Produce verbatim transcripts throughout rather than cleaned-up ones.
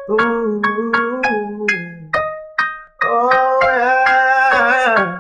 Ooh. Oh yeah.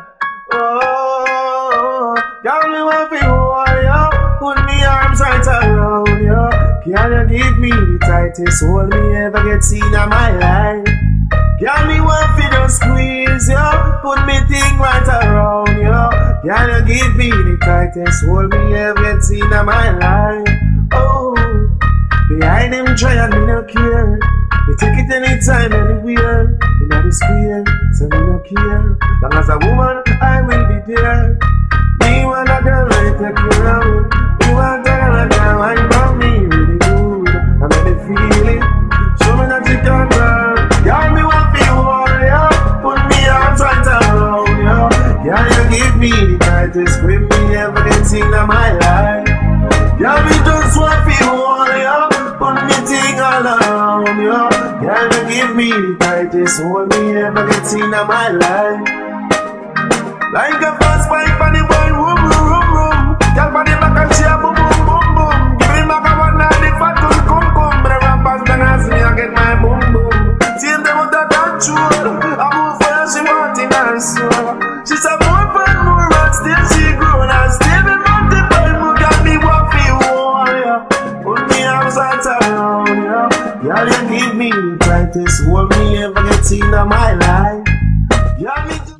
Oh. Girl, me want to hold you. Put me arms right around you. Can you give me the tightest hold me ever get seen in my life? Girl, me want to just squeeze you. Put me thing right around you. Can you give me the tightest hold me ever get seen in my life? Oh. Behind them try me no care. We take it anytime, anywhere. In the square, so me no care. Long as a woman, I will be there. Me want a girl ready to take care of me. Me want a girl and girl wine for me really good. I make me feel it. Show me that you can girl. Girl, me want to hold you. Put me arms right around you. Girl, you give me the tightest grip me ever get seen in my life. Girl, me just want to hold you. Put me thing all around you. Girl, you give me the tightest hold me ever get seen in my life. Like a fast pipe on the boy, room, room, room, room. Girl, body back and she a boom, boom, boom, boom. Give me back a one and the fat will come, come. But the rappers don't ask me, I get my boom, boom. See them with the control. I move for her, she want in her soul. She said more fun, more and still she grown. And still be multiple, who got me what feel warrior. Put me arms right around you. Girl, you give me the tightest hold me ever get seen in my life. Girl, me do.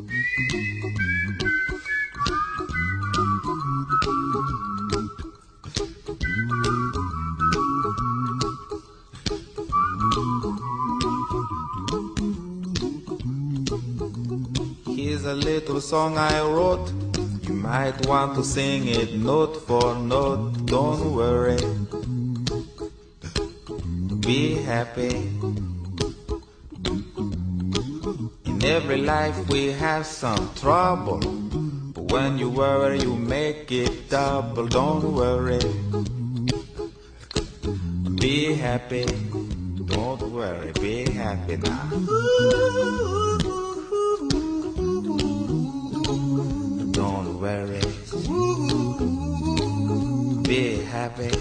Here's a little song I wrote. You might want to sing it note for note. Don't worry, be happy. In every life we have some trouble, but when you worry you make it double. Don't worry, be happy. Don't worry, be happy now. Don't worry, be happy.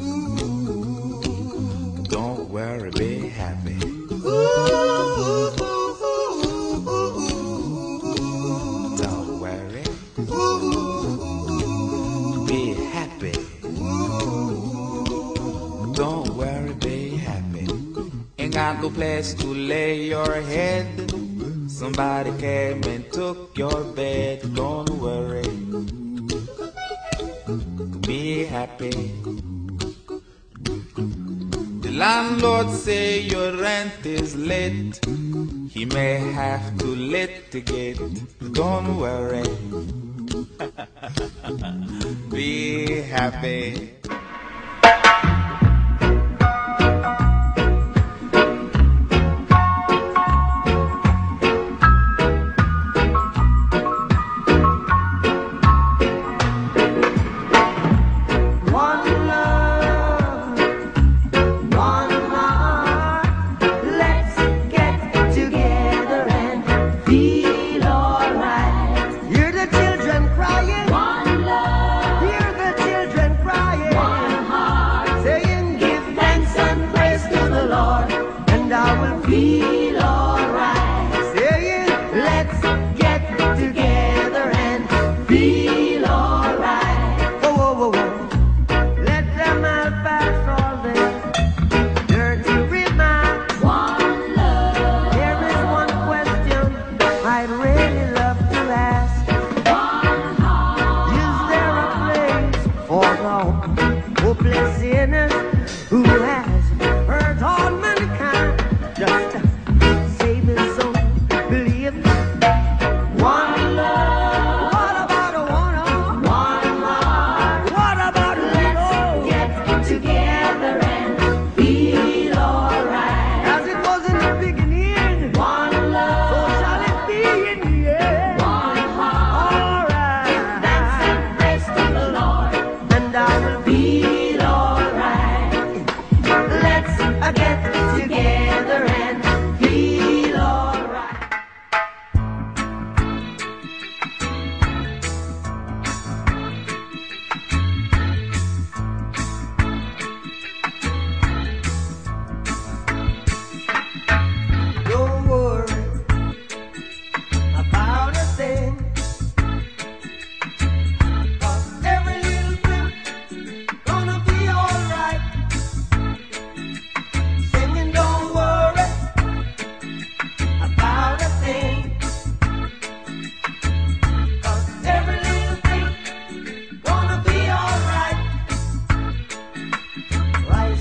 Don't worry, be happy. Don't worry, be happy. Don't worry, be happy. Ain't got no place to lay your head. Somebody came and took your bed. Don't worry, be happy. The landlord say your rent is late. He may have to litigate. Don't worry, be happy. Hear the children crying.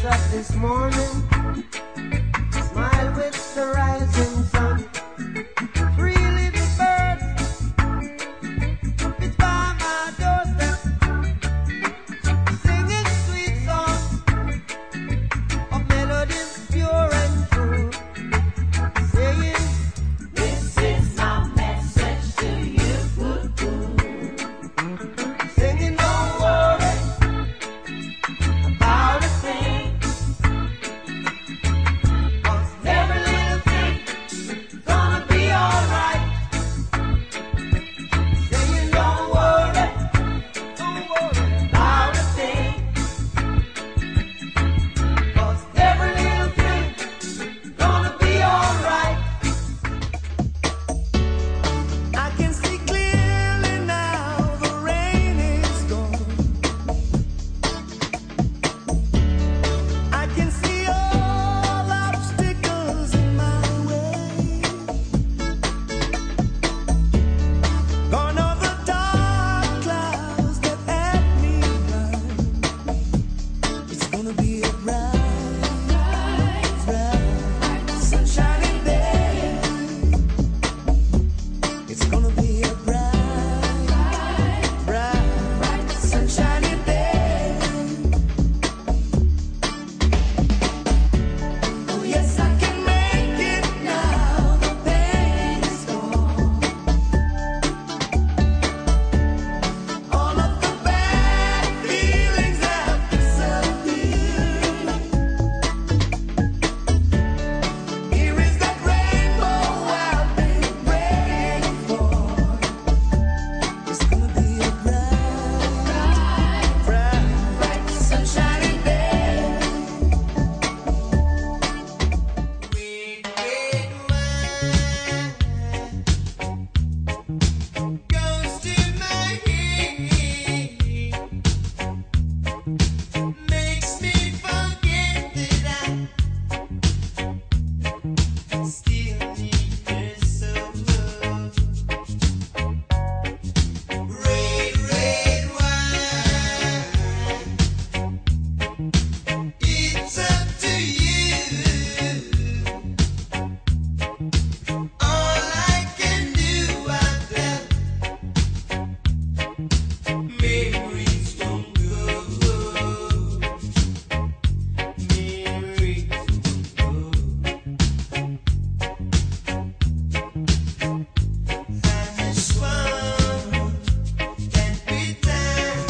up this morning, smile with the rising sun. Three little birds, it's by my doorstep, singing sweet songs of melodies pure and true, saying, this is my message to you. Singing, don't worry about a thing, 'cause every little thing gonna be alright. Saying, don't worry, don't worry about a thing, 'cause every little thing gonna be alright. I can see clearly now the rain is gone. I can see all obstacles in my way. Gone are the dark clouds that had me blind. It's gonna be a bright, bright, bright, sunshiny day. It's gonna be a bright, bright, bright, sunshiny day. Oh yes, I can make it now. The pain is gone. All of the bad feelings have disappeared. Here is that rainbow I've been waiting for. It's gonna be a bright, bright, bright, sunshiny day. Red, red wine goes to my head, makes me forget that I still need her so much. Red, red wine, it's up to you. All I can do, I've got memories from good, memories from good. I just want that good time.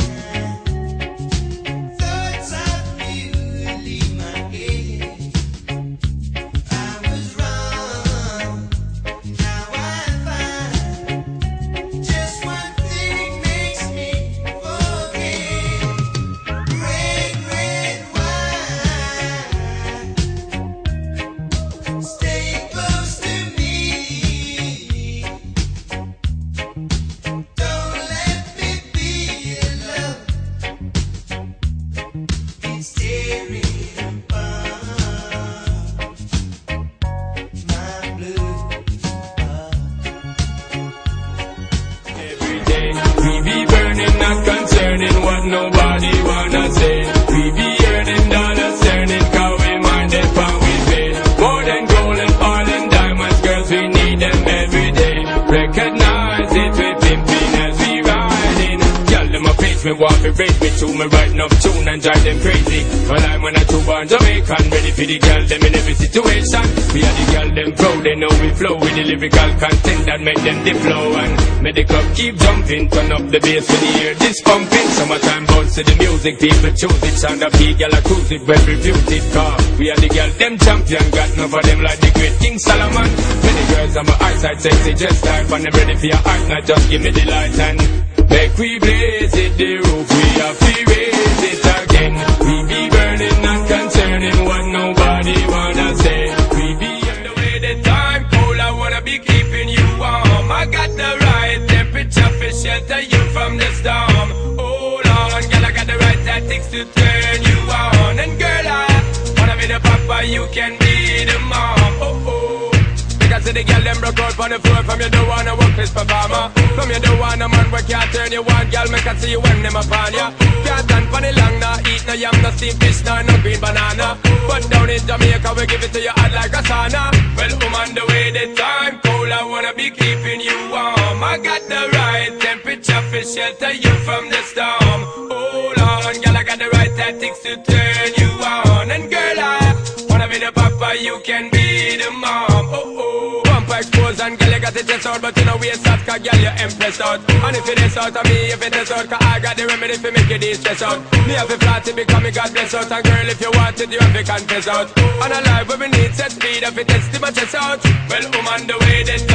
Thoughts of you leave my head. I was wrong, now I find just one thing makes me forget. Red, red wine, stay close to me. Don't let me be alone. It's tearing apart my blue heart. Every day we be burning, not concerning what nobody wanna say. We be earning dollars, turning, cause we minded what we pay. More than gold and oil and diamonds, girls, we need them every day. Recognize it, we pimping as we riding. Girl, them a page me, want to raise me to me, writing up tune and drive them crazy. Well, I'm when I two born Jamaican, ready for the girl, them in every situation. We are the girl, them proud, they know we flow with the lyrical content that make them the flow. And make the club keep jumping, turn up the bass when you hear this pumping. Summertime bounce to the music, people choose it. Sound of the girl, I cruise it, well reviewed it. Cause we are the girl, them champion, got none for them like the great King Solomon. Many girls on my eyesight, sexy, just type, and I'm ready for your heart, now just give me the light and make we blaze it, the roof, we have to raise it again. We be burning, not concerning what nobody wanna say. We be on the way, the time cold, I wanna be keeping you warm. I got the right temperature for shelter you from the storm. Hold on, girl, I got the right tactics to turn you on. And girl, I wanna be the papa, you can be the mom. Oh oh, because the girl them broke out on the floor. From you don't wanna work this performer. From you don't wanna man where can't turn you on. Girl, make I see you when them upon ya. Can't stand for the long, nah eat no yam, no steamed fish, nah no green banana. sauna. Well, I'm on the way, the time cold, I wanna be keeping you warm. I got the right temperature for shelter you from the storm. Hold on, girl, I got the right tactics to turn you on. And girl, I wanna be the papa, you can be the mom. Oh oh, bumper exposed and girl, you got it test out, but you know we ain't start, cause girl, you impressed out. And if it is out of me, if it is out, cause I got the remedy for make you de-stress out. Me have a flat to become me God bless out. And girl, if you want it, you have to confess out. And a life where we need set speed, if it is to my chest out. Well, I'm on the way, then